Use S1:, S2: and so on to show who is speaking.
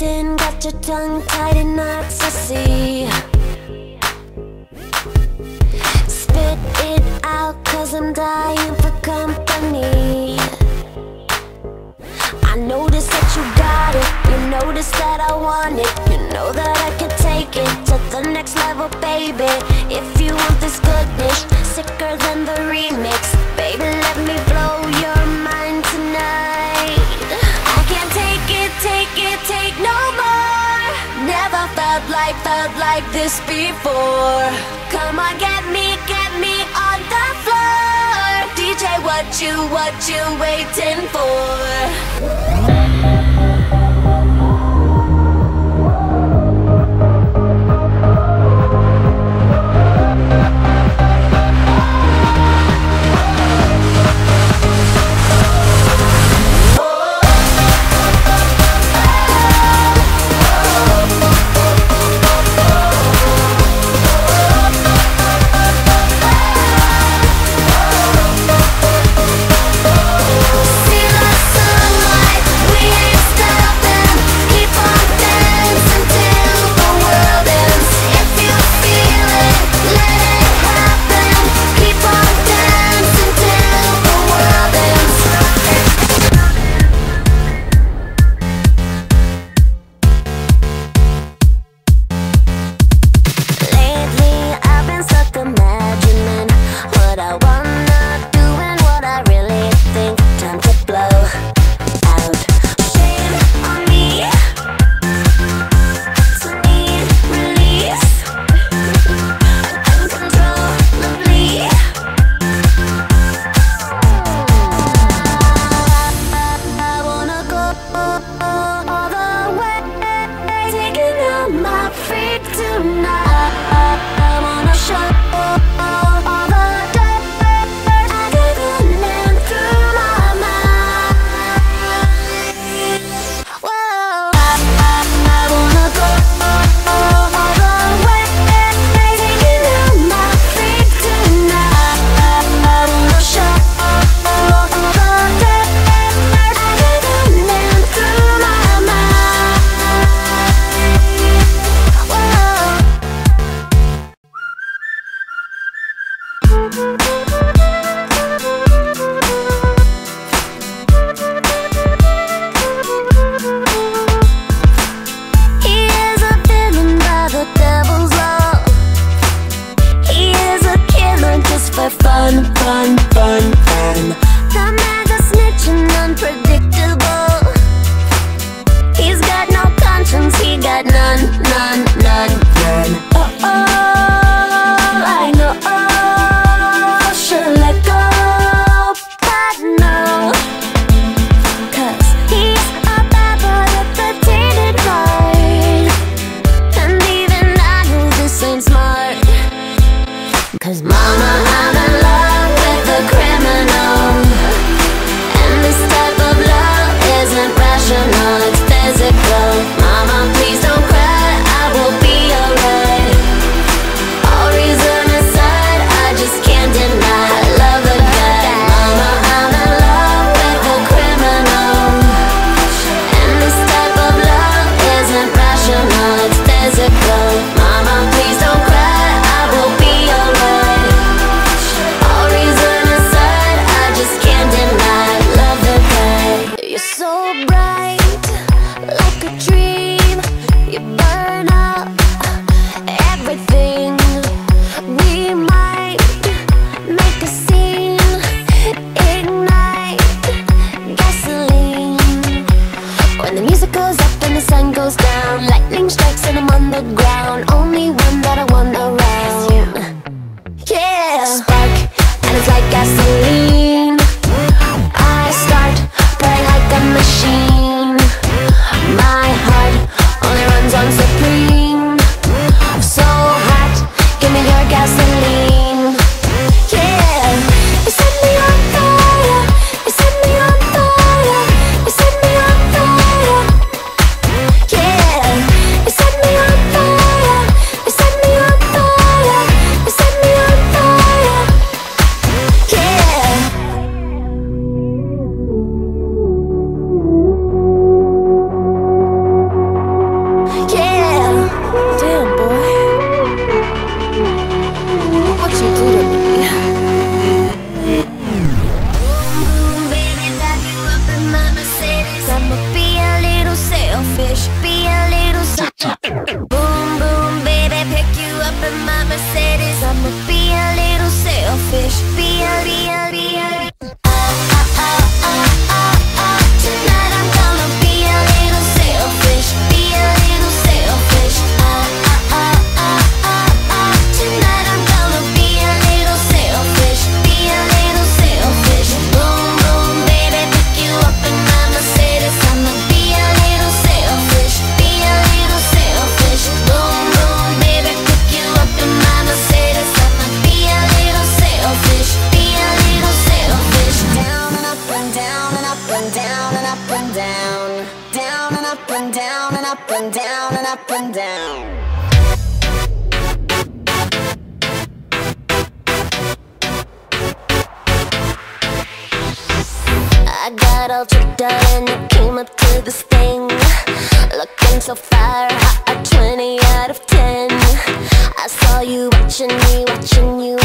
S1: Sleeping, got your tongue tied in knots, I see. Spit it out, cause I'm dying for company. I notice that you got it, you notice that I want it. You know that I can take it to the next level, baby. If you want this goodness, sicker than the remix, baby, let me blow your mind tonight. I can't take it, take no more. Never felt like this before. Come on, get me on the floor. DJ, what you waiting for? up in my Mercedes. I'ma be a little selfish. Tonight I'm gonna be a little selfish. Be a little selfish. Tonight I'm gonna be a little selfish. Be a little selfish. Boom, boom, baby, pick you up in my Mercedes. I'ma be a little selfish. Be a little selfish. Boom, boom, baby, pick you up in my Mercedes. I'ma be a little selfish. Be a little selfish. Down and up and down and up and down and up and down. Down and up and down and up and down and up and down. I got all tricked out and you came up to this thing, looking so fire, hot, 20 out of 10. I saw you watching me, watching you